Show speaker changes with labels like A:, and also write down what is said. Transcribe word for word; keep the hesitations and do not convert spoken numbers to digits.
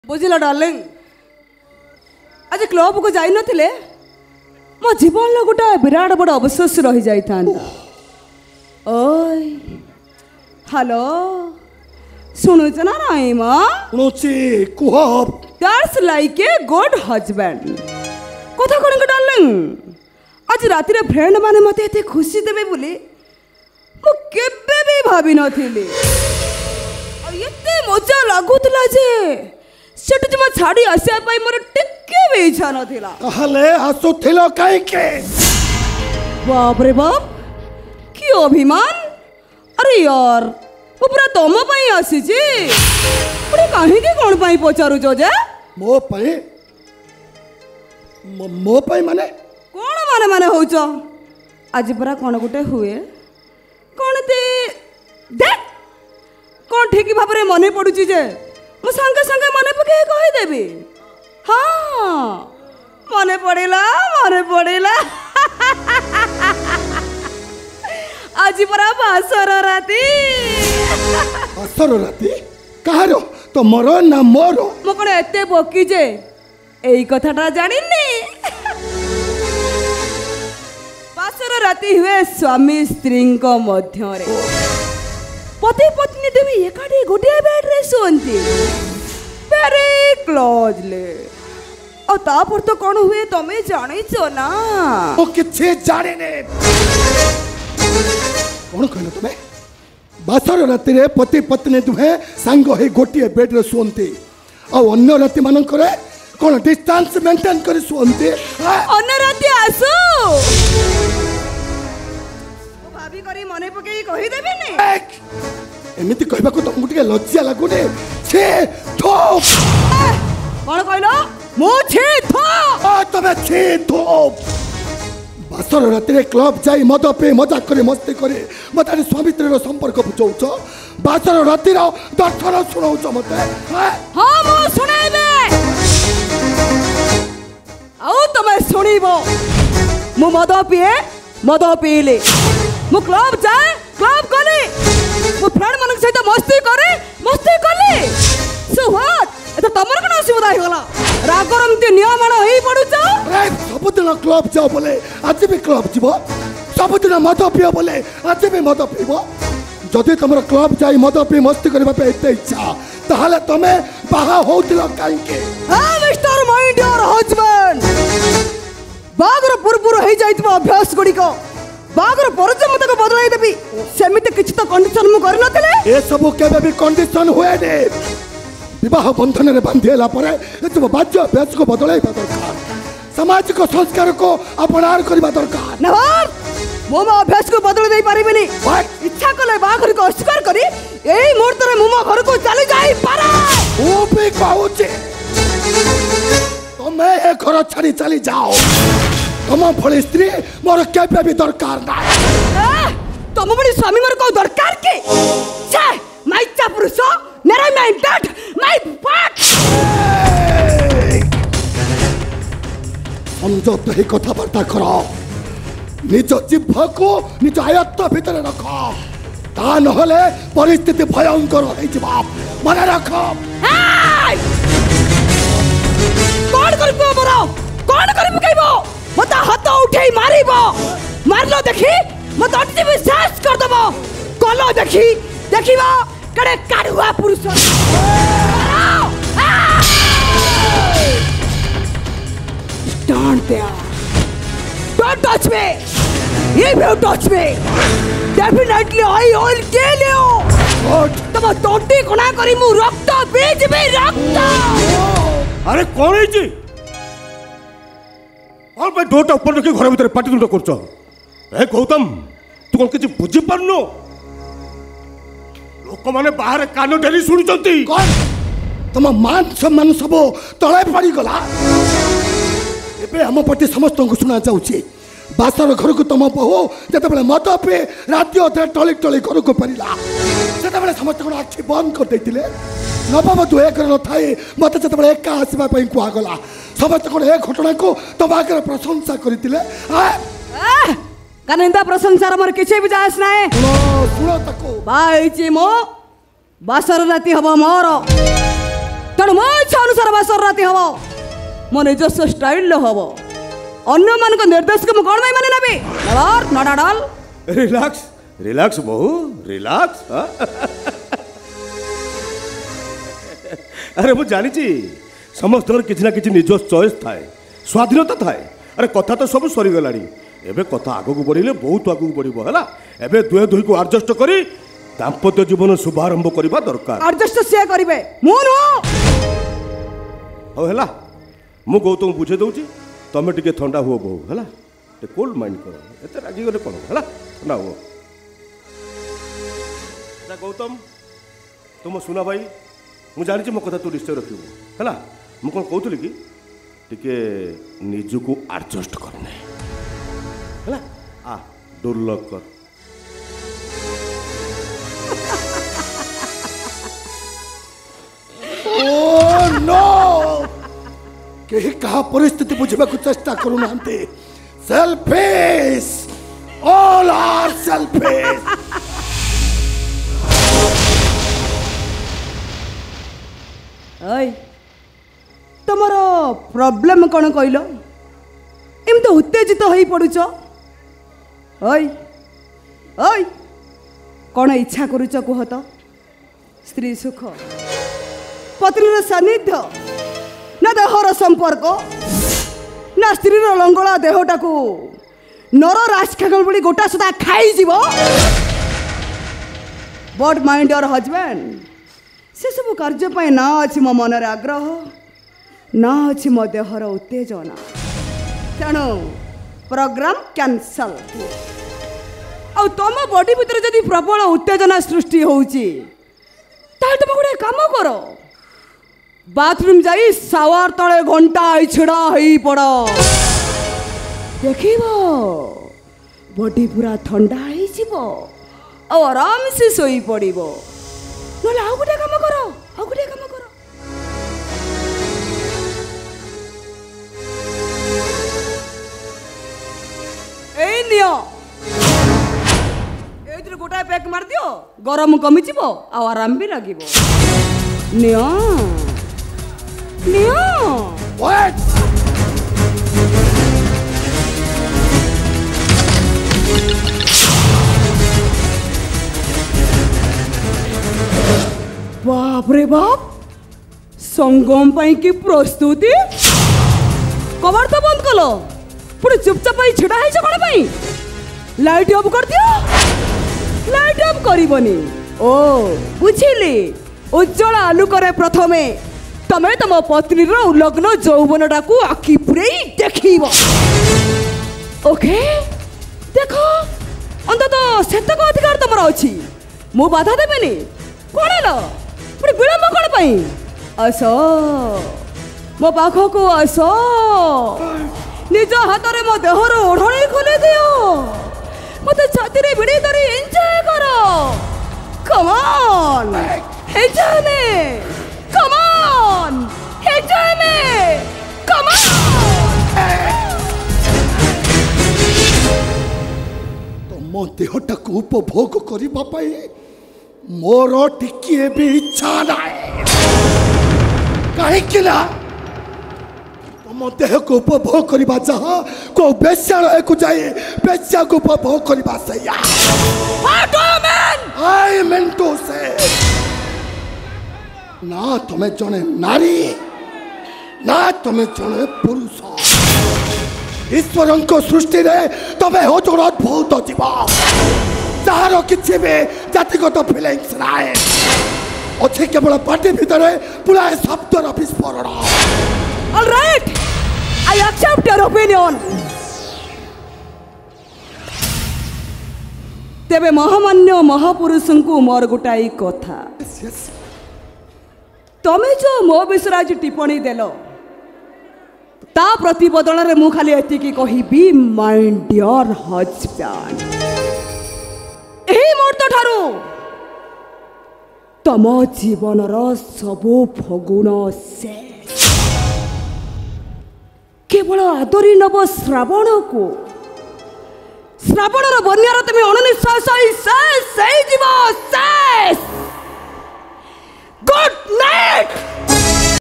A: बुझिल darling आज club को जाई नथिले मो जीवन लो गोटे विराट बड़ अवशोष रही जाई थांता। ओय हेलो सुनुच ना नाई मा
B: सुनुची कुह
A: that's like a good husband कथा कोन को डार्लिंग आज राति रे फ्रेंड माने मते एते खुशी देबे बोली मो केबे भी भाबी नथिली आ एते मजा लागुतला जे सेट जमा छाड़ी आसिया पाई मोर टिके भी इच्छा नथिला
B: कहले हसुथिलो काई के
A: बाप रे बाप की अभिमान अरे यार वो पूरा तम पाई आसी जी पुरे काहे के कोन पाई पचारु जो जे
B: मो पाई मो पाई माने
A: कोन माने माने होउछ आज परा कोन गुटे हुए कोन ते देख कोन ठीक भाबरे मने पडुची जे मो संगे संगे मने पके कहि देबी हाँ मने पड़ेला मने पड़ेला आज परा बासर राती
B: बासर राती कहारो तो मरो ना मोरो
A: मो कोन एते बकी जे एई कथाटा जानिनी बासर राती हुए स्वामी स्त्री को मध्य रे पति पत्नी देवी एकाठी गोटे बेड रे सोंती वेरी क्लोजली और तापर तो कौन हुए तमे जानी छो ना
B: ओ किछे जाने ने कौन कहलो तमे बासर राति रे पति पत्नी दुहे संग हे गोटे बेड रे सोंती आ अन्य राति मानन करे कोन डिस्टेंस मेंटेन करी सोंती
A: अन्य राति आसो ओ भाभी करी मने पके कहि देबे ने
B: एमिति कहबा को तुमको टिके लज्जा लागुने छे थो
A: कौन कहलो मो छे थो
B: आ तबे छे थो बासर राति रे क्लब जाई मद पे मजा करे मस्ती करे मतारी स्वामी स्त्री रो संपर्क बुझौछ बासर राति रो दर्शन सुनौछ मते
A: हां मो सुनाइबे आउ तमे सुनिबो मो मद पिए मद पीले मो क्लब जाए क्लब करे मो फ्रेंड मन सहित मस्ती करे मस्ती कले सो व्हाट एत तमर कोन असुविधा हो गला रागरम ते नियमन होई पडुछ
B: रे सबदिन क्लब जाओ बोले आज भी क्लब जीवो सबदिन मद पियो बोले आज भी मद पीबो जदि तमर क्लब जाई मद पी मस्ती करबा पे एते इच्छा ताहाले तमे बाहा होतिलो काई के
A: हां मिस्टर माय डियर हस्बैंड बागर पुरपुर हे जाइतबो अभ्यास गुडी को बागर परज मते को बदलाई देबी सेमिते किछ तो कंडीशन मु कर नथले
B: ए सब केबे भी कंडीशन हुए ने विवाह बंधन रे बांधेला परे ए सब बाज्य अभ्यास को बदलाई दरकार सामाजिक संस्कार को अपनार करबा दरकार
A: नवार मो मा अभ्यास को बदल देई परिबेनी इच्छा कले बागर को अस्वीकार करी एई मुहूर्त रे मुमा घर को चली जाई पारा
B: ओ भी कहूची तमे ए घर छाड़ी चली जाओ तुम भली स्त्री मोर केबे भी दरकार ना
A: तुम बड़ी स्वामी मोर को दरकार के छे माय चा पुरुष नेरा माय डैड माय पार्ट
B: समझो तो ही कथा बार्ता करो निज जिह्व को निज आयत्त भीतर रख ता नहले परिस्थिति भयंकर हो जिबा मने रख
A: कौन करबो मोर कौन करबो कहबो मत हाथ उठे मारिबो मारलो देखी मत अटि विश्वास कर दबो कलो देखी देखिबो कड़े काढ़ुआ पुरुष Stand there. Don't touch me. If you touch me, definitely I will kill you.
B: What?
A: तब टोटी कोना करी मु रक्त बीज में रक्त.
C: अरे कौन है जी? और मैं डोटा ऊपर रखी घर भीतर पाटी तुंड करछ. ए गौतम तू कौन किछि बुझी पारनो? लोक माने बाहर कानो डेली सुनि चंती.
B: कौन? तुम मान सम्मान सब तळे पड़ी गला. एबे हम पटी समस्त को सुना जाउची. बासर घर को तुम बहु जते बेले मत पे राति अधे टली टली घर को परिला जते बेले समस्त को आखि बंद कर देतिले नवम तू एक न थाई मत जते बेले एका आसीबा पई कुआ गला समस्त को एक घटना को तुम आगे प्रशंसा करतिले आ
A: कनिंदा प्रशंसा मोर किछि भी जास नाय
B: सुनो सुनो तको
A: भाई जी मो बासर राति हबो मोर तेणु मो इच्छा अनुसार बासर राति हम मो निजस्व स्टाइल हम अन्य मान निर्देश को कौन माने नेबी नडाल
C: रिलैक्स रिलैक्स बहु रिलैक्स अरे मुझे जानी समस्त किसी ना कि निज चॉइस थाए स्वाधीनता थाए अरे कथा तो सब सरीगला एबे कथा आग को बढ़े बहुत आग को बढ़ है एबे दुहे दुही को आडजस्ट करी दाम्पत्य जीवन शुभारंभ करवा दरकार
A: एडजस्ट से करिवे मु नो
C: हो हैला मु गौतम बुझे दउची तमे टिके ठंडा हुओ बहु हैला टे कोल्ड माइंड करो एते रागी गले कोन हैला ठंडा हुओ जा गौतम तुम सुना भाई मु जानि छी मो कथा तू निश्चय रखिबो हैला मु कोन कहउतली कि टिके निजु को एडजस्ट करने हैला आ डोर लॉक कर
B: Oh no! कहीं कहा परिस्थिति बुझे को चेष्टा करू ना सेल्फिश ऑल आर सेल्फिश
A: ओय तमरो प्रॉब्लम कौन कहल एमती उत्तेजित हो पड़ुच ओय ओय कौन इच्छा करुच कुह तो स्त्री सुख पत्नीर सानिध्य ना देहर संपर्क ना स्त्री लंगला देहटा को नर राजखागल बड़ी गोटा सुधा खाई जीव बट माइंड योर हजबैंड से सब कार्य पाए ना अच्छी मो मनर आग्रह ना अच्छी मो देहर उत्तेजना तेणु प्रोग्राम कैंसल आ तुम बॉडी भितर जदि प्रबल उत्तेजना सृष्टि होउची ताल तुम गोटे काम कर बाथरूम जाई सावर तले घंटा छड़ा ही पड़ देख बॉडी पूरा ठंडा हो आराम से सोई पड़ ना आउ गोटे काम कर आउ गोटे काम कर ए नियो ए गोटाए पैक मार दियो गरम कमी जीवो आ आराम भी लगिवो नियो नियो
B: What?
A: बाप रे बाप संगम पाई की प्रस्तुति कवर तो बंद कलो पुरे चुपचाप छिड़ा है कौन पाई लाइट ऑफ कर दियो लाइट ऑफ करबनी ओ बुझिली उज्जवल आलोकरे प्रथमे तमे तम पत्नी उल्लग्न यौवनटा को आखि पुरे देखिब ओके देखो अंतत सेतक अधिकार तुम अच्छी मु बाधा देवेनि कौन है पुरे विलम्ब कौन पाई आस मो पाखक आस निज हाथ में मो देहर ओढ़णी खोली दियो मत छाती रे भिड़ी धरी एंजॉय करो come on enjoy me come on enjoy me come on
B: तुम देहटा को उपभोग करबा पाई मोर टिकिए भी इच्छा नाए कहीं ना तुम देह को उपभोग करबा चाह को बेस्यालय को जाए बेस्या को उपभोग करबा सैया आई मीन टू से ना तुम्हें जने नारी ना तुम्हें जने पुरुष ईश्वर को सृष्टि रे तुम्हें हो जो अद्भुत जीव जार किसी भी जातिगत फिलिंग्स नाए अच्छे केवल पार्टी भितर पूरा शब्दर विस्फोरण
A: all right I accept your opinion तेबे महामान्य महापुरुष को मोर गोटाई कथा तमे जो मो विषय आज टिप्पणी देल ता प्रति बदल रे मु खाली एतिकी कहिबी माइंड योर हजबैंड एही मुहूर्त ठारू तम जीवनर सबु फगुण शेष केवल आदरी नव श्रावण को श्रावणर बन्यार तुम अणनिश्वास शेष गुड नाइट।